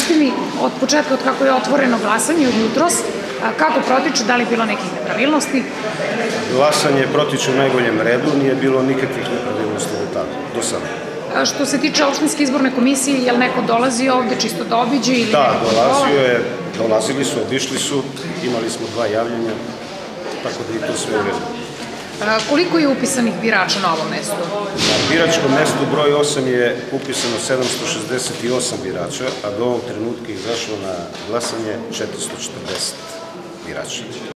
Recite mi, od početka, od kako je otvoreno glasanje, od jutros, kako protiče, da li je bilo nekih nepravilnosti? Glasanje protiče u najboljem redu, nije bilo nikakvih nepravilnosti do sada. Što se tiče opštinske izborne komisije, je li neko dolazi ovde čisto da obiđe ili Da, neko dolazili su, obišli su, imali smo 2 javljanja, tako da je to sve u redu. Koliko je upisanih birača na ovom mestu? Na biračkom mestu broj 8 je upisano 768 birača, a do ovog trenutka je izašlo na glasanje 440 birača.